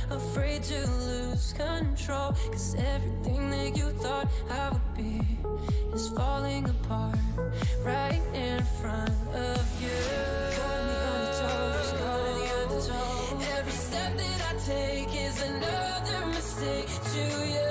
afraid to lose control. Cause everything that you thought I would be is falling apart right in front of you. Got me on the toes, caught in the undertow. Every step that I take is another mistake to you.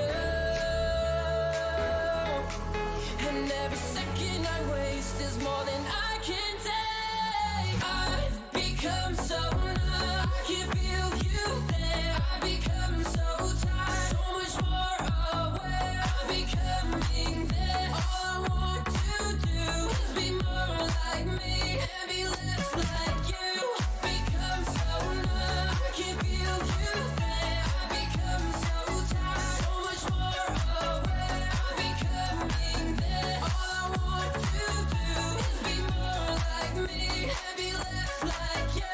And every second I waste is more than I can take. I've become so numb, I can feel you there. I've become so tired, so much more aware. I'm becoming there. All I want to do is be more like me and be less like you. I've become so numb, I can feel you there. I've become so tired, so much more aware. I'm becoming there. All I want to do is be more like me and be less like you.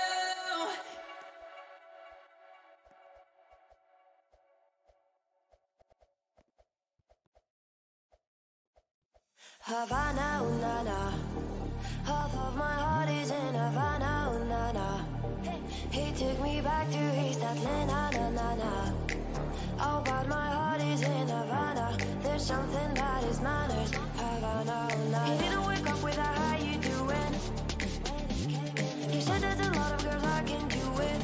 Havana, ooh, na, na. Half of my heart is in Havana, ooh, na, na. He took me back to East Atlanta, na, na, na. Oh, but my heart is in Havana. There's something that is manners. Havana, ooh, na, na. He didn't wake up with a how you doing. He said there's a lot of girls I can do it.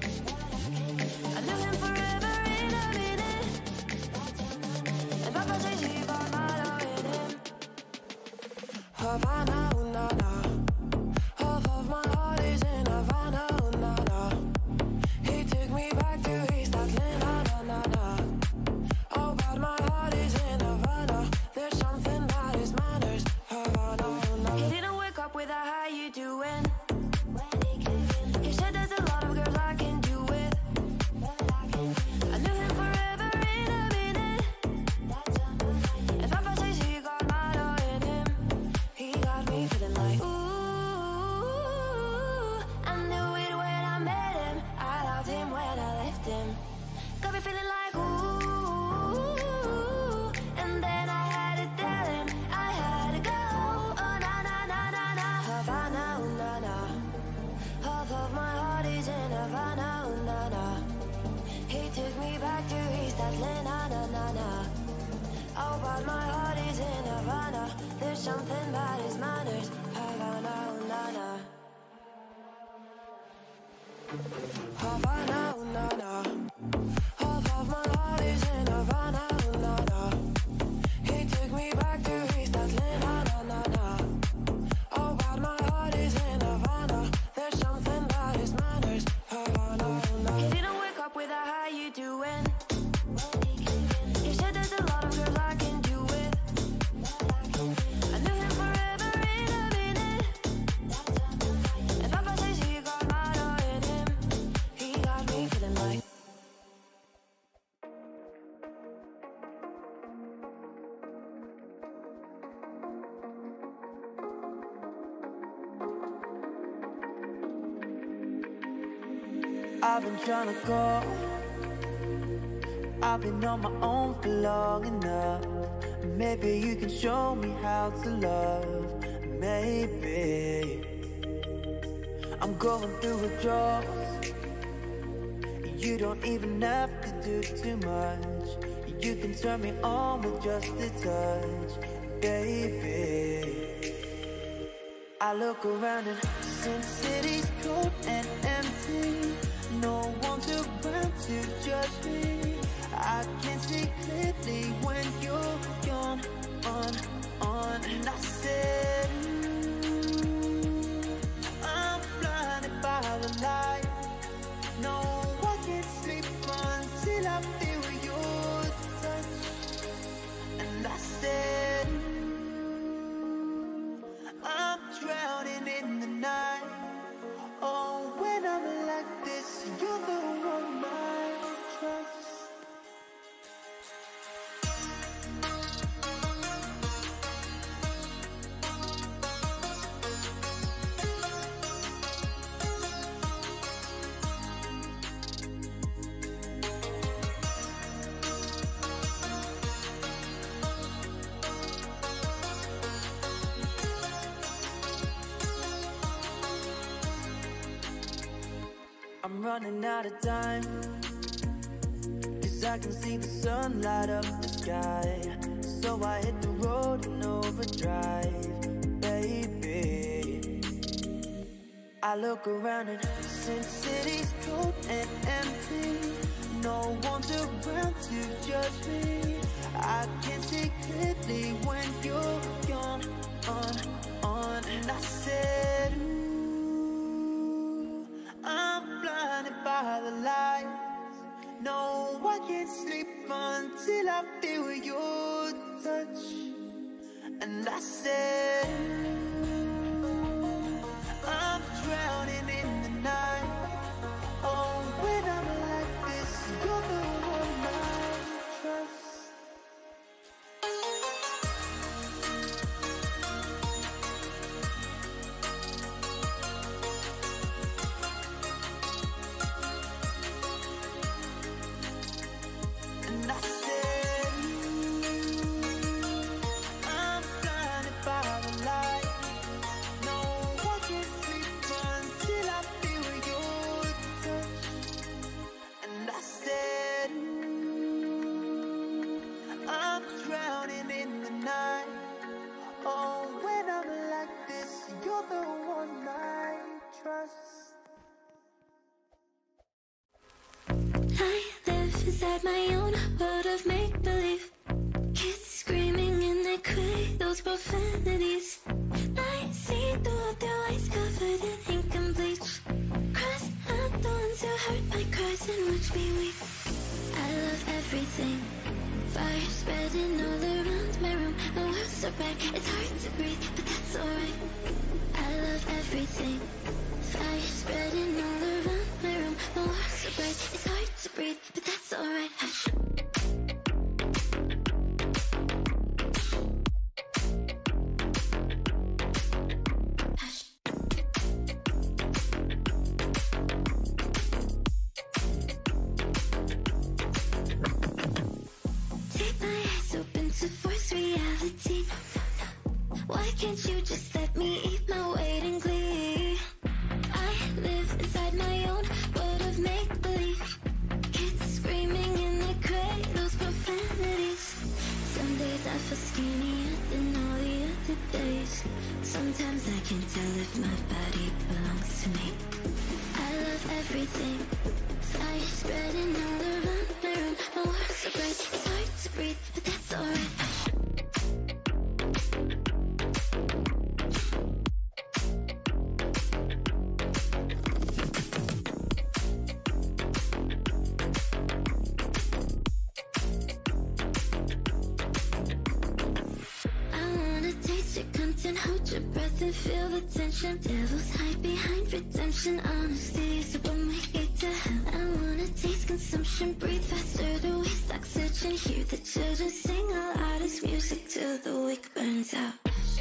I knew him forever in a minute. And Papa says he got my love in him. Havana, ooh, na, na. Half of my heart is in Havana, ooh, na, na. He took me back to East Atlanta, na, na, na. Oh, but my heart is in Havana. There's something that is manners. Havana, ooh, na. He didn't wake up with a how you doing. He said there's a lot of girls I can do it. I knew him forever in a minute. And Papa says he got my love in him. He got me feeling like, ooh. I knew it when I met him. I loved him when I left him. Got me feeling like, ooh. And then I had to tell him I had to go. Oh, na, na, na, na, na. Havana, ooh, na, na. Half of my heart is in Havana, ooh, na, na. He took me back to East Atlanta, na, na, na. Oh, but my heart is in Havana. There's something that is manners. Havana, ooh, na, na. Havana, ooh, na, na. Half of my heart is in Havana, ooh, na, na. He took me back to East Atlanta, na, na, na. Oh, but my heart is in Havana. There's something that is manners. Havana, ooh, na. He didn't wake up with a how you doing. He said there's a lot of girls I can do it. I knew him forever in a minute. And Papa says he got my love in him. He got me feeling like. I've been trying to go. I've been on my own for long enough. Maybe you can show me how to love. Maybe I'm going through withdrawals. You don't even have to do too much. You can turn me on with just a touch, baby. I look around and since city's cold and empty, no one's around to judge me. I can see clearly when you're gone on. And I said, I'm blinded by the light. No, I can't sleep until I feel your touch. And I said, I'm drowning in the night. Oh, when I'm like this, you're the one I trust. I'm running out of time. 'cause I can see the sun light up the sky. So I hit the road in overdrive, baby. I look around and since city's cold and empty, no one's around to judge me. I can see clearly when you're gone, on. And I said, ooh, I'm blinded by the lights. No, I can't sleep until I feel your touch. And I said, I'm drowning in the night. Oh, when I'm like this, you're the one I trust. And I said, I'm blinded by the light. No, I can't sleep until I feel your touch. And I said, I'm drowning in the night. Oh, when I'm like this, you're the one I trust. I live inside my own world of make-believe. Kids screaming in their cradles, profanities. I see through their eyes covered in ink and bleach. Cross out the ones who heard my cries and watch me weep. I love everything. Fire spreading all around my room. My world's so bright, it's hard to breathe, but that's alright. I love everything. Fire spreading all around my room. My world's so bright, it's hard to breathe, but that's alright. Hush. Hush. Take my eyes open to force reality. Why can't you just let me eat my weight in glee? I live inside my own world of make-believe. Kids screaming in their cradles, profanities. Some days I feel skinnier than all the other days. Sometimes I can't tell if my body belongs to me. I love everything. Fire spreading all around my room. My world's so bright, it's hard to breathe, but that's alright. And hold your breath and feel the tension. Devils hide behind redemption. Honesty is when we get to hell. I wanna taste consumption. Breathe faster, the waste oxygen. Hear the children sing our artist music till the wick burns out.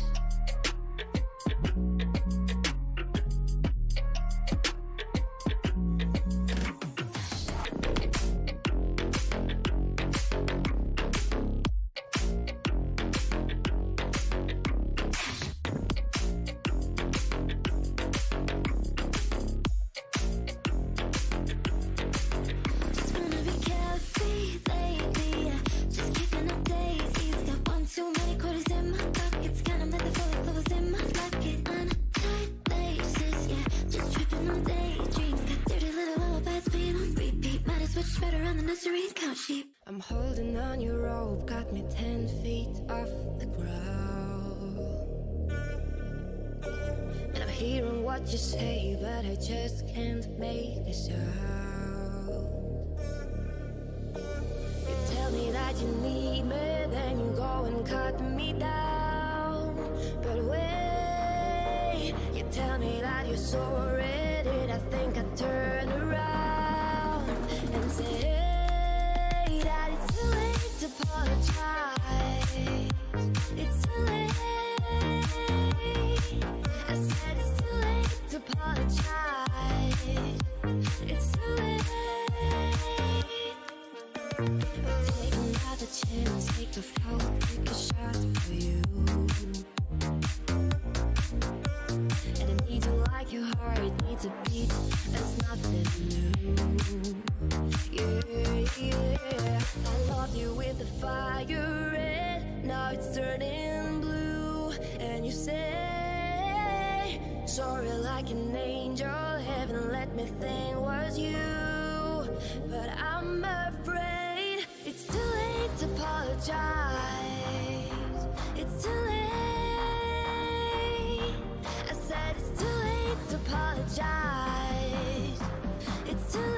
I'm holding on your rope, got me 10 feet off the ground. And I'm hearing what you say, but I just can't make a sound. You tell me that you need me, then you go and cut me down. But wait, you tell me that you're so ready, I think I turn around and say that it's too late to apologize. It's too late. I said it's too late to apologize. It's too late. Take another chance, take a float, take a shot for you. And I need you like your heart needs a beat. That's nothing new. Yeah. yeah. I love you with the fire red, now it's turning blue. And you say, sorry like an angel, heaven let me think was you. But I'm afraid it's too late to apologize. It's too late. I said it's too late to apologize. It's too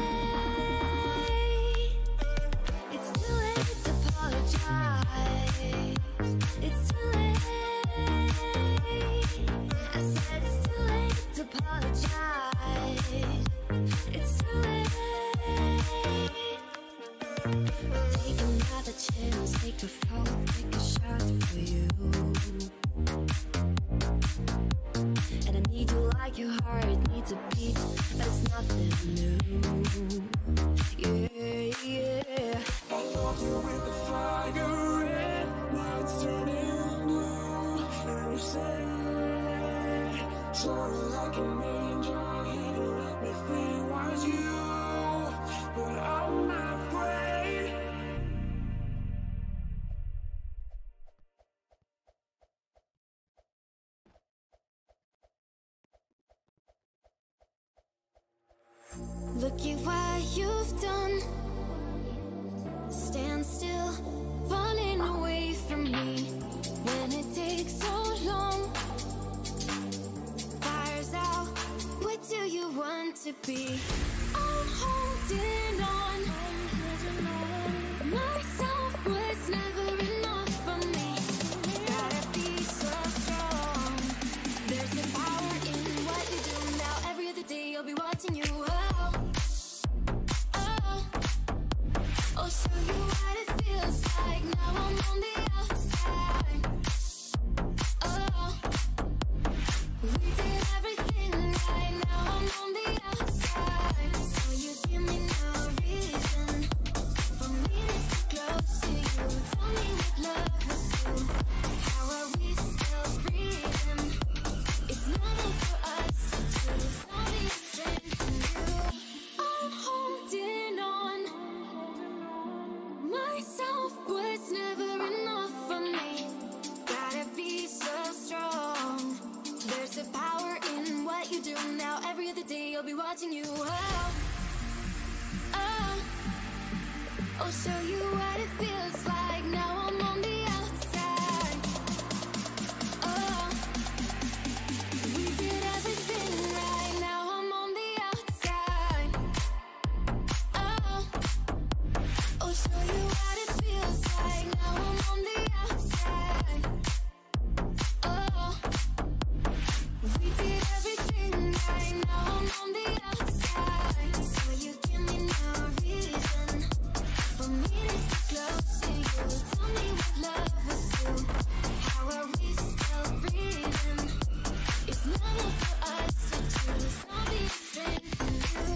late. It's too late to apologize. It's too late. I said it's too late to apologize. It's too late. Take another chance, take a fall, take a shot for you. And I need you like your heart needs a beat, but it's nothing new. Yeah, yeah. I love you with the fire red, now it's turning blue. And you say, sorry like an angel, heaven let me think was you. But I'm afraid. Look at what you've done. Stand still, running away from me. When it takes so long, fire's out, what do you want to be? I'm holding on. Myself was never enough for me. Gotta be so strong. There's a power in what you do now. Every other day I'll be watching you. I'll show you what it feels like. Now I'm on the outside. Oh, we did everything right. Now I'm on the outside. So you give me no reason for me to stay close to you. Tell me what love was do. How are we still breathing? It's nothing for us to do. Don't be afraid to you. I'm holding on. Myself was never enough for me. Gotta be so strong. There's a power in what you do now. Every other day I'll be watching you. Oh, oh, I'll show you what it feels like. Now I'm on the outside. Oh, we did everything right. Now I'm on the outside. Oh, I'll show you what it feels like. Now I'm on the outside. Oh, we did everything right. Now I'm on the outside. So you give me no reason for me to stay close to you. Tell me what love was do. How are we still breathing? It's nothing for us to choose. Don't be afraid to you.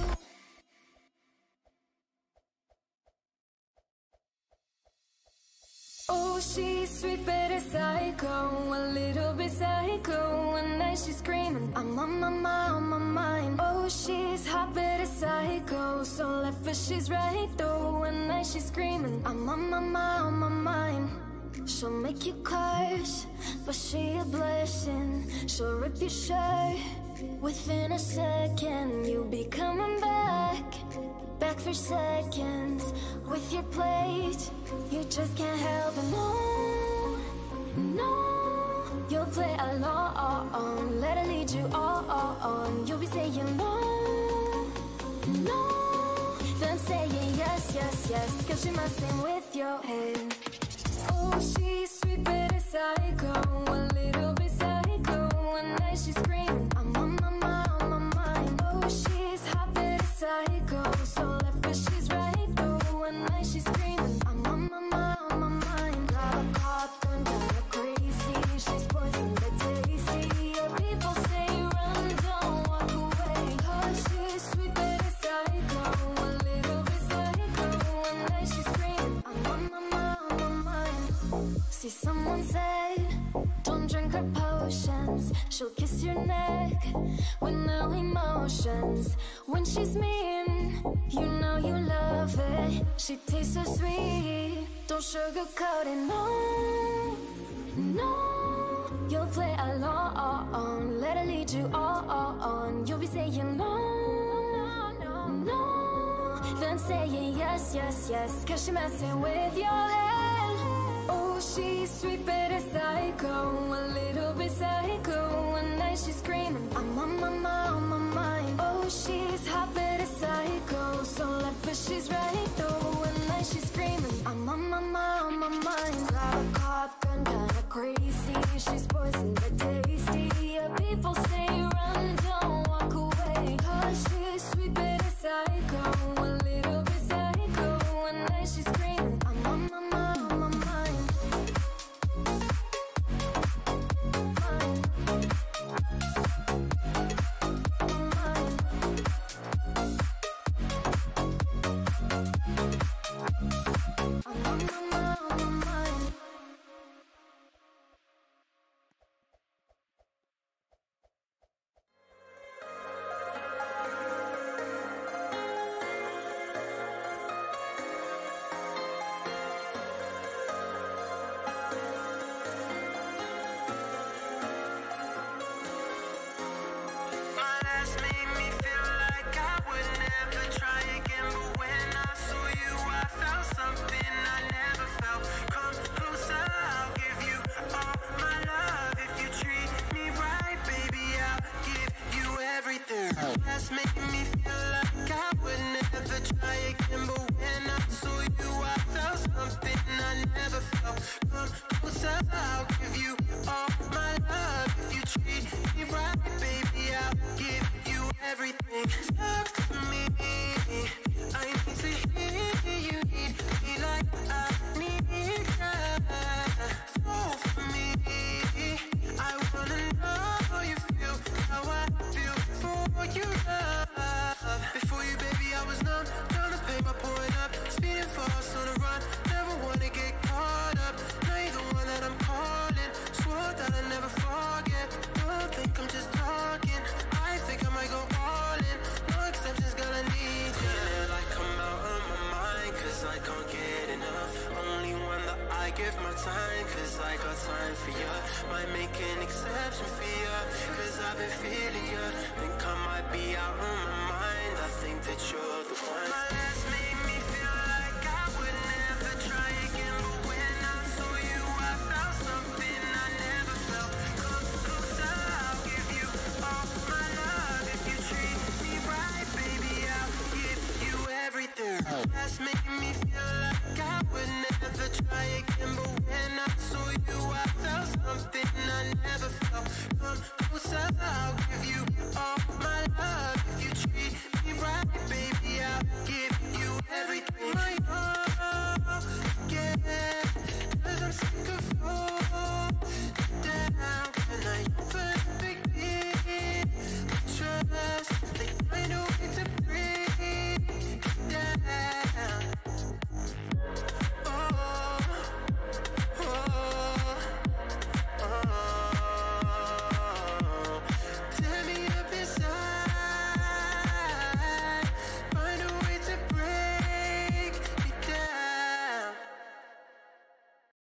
Oh, she's sweet but a psycho, a little bit psycho. And then she's screaming, I'm on my mind, on my mind. Oh, she's hot but a psycho, so left but she's right though. And then she's screaming, I'm on my mind, on my mind. She'll make you curse, but she a blessing. She'll rip your shirt within a second. You'll be coming back for seconds with your plate. You just can't help it, no, no. You'll play along, let her lead you on. You'll be saying no, no, then saying yes, yes, yes, 'cause she messing with your head. Oh, she's sweet but a psycho, a little bit psycho. And then she's screaming, I'm on my mind, on my mind. Oh, she's hot but a psycho, so left but she's right though. And then she's screaming, I'm on my mind, on my mind. Got a cop, done got her crazy. She's poison but tasty. Yeah, people say run, don't walk away. Oh, she's sweet but a psycho, a little bit psycho. And then she's screaming, I'm on my mind, on my mind. See, someone said, don't drink her potions. She'll kiss your neck with no emotions. When she's mean, you know you love it. She tastes so sweet. Don't sugarcoat it, no, no. You'll play along, let her lead you on. You'll be saying no, no, then saying yes, yes, yes, 'cause she's messing with your head. Oh, she's sweet but a psycho, a little bit psycho. One night she's screaming, I'm on my mind, on my mind. Oh, she's hot but a psycho, so left but she's right though. One night she's screaming, I'm on my mind, on my mind. Grab a cop gun, kinda crazy. She's poison but tasty. Yeah, people say run, don't walk away. 'Cause she's sweet but a psycho, a little bit psycho. One night she's screaming, I'm on my mind, on my mind. Last made me feel like I would never try again, but when I saw you, I felt something I never felt. Come closer, I'll give you all my love. If you treat me right, baby, I'll give you everything. Talk to me, I need to hear you need me like I need you. Fall for me, I wanna know how you feel, how I feel for you, love. Before you, baby, I was numb, trying to pay my point up, speeding fast on the run, never wanna get caught up. Now you're the one that I'm calling, swore that I'd never forget. Don't think I'm just talking, I think I might go all in. No exceptions, girl, I need you. Yeah, like I'm out of my mind, 'cause I can't get enough. Only one that I give my time, 'cause I got time for you. Might make an exception for you, 'cause I've been feeling you. Think I might be out of my mind, I think that you're the one. My last made me feel like I would never try again, but when I saw you, I felt something I never felt. Come closer, I'll give you all my love. If you treat me right, baby, I'll give you everything. Last made me feel like I would never try again, but when I saw you, I felt something I never felt. Come closer, I'll give you all my love. If you treat me right, baby, I'll give you everything.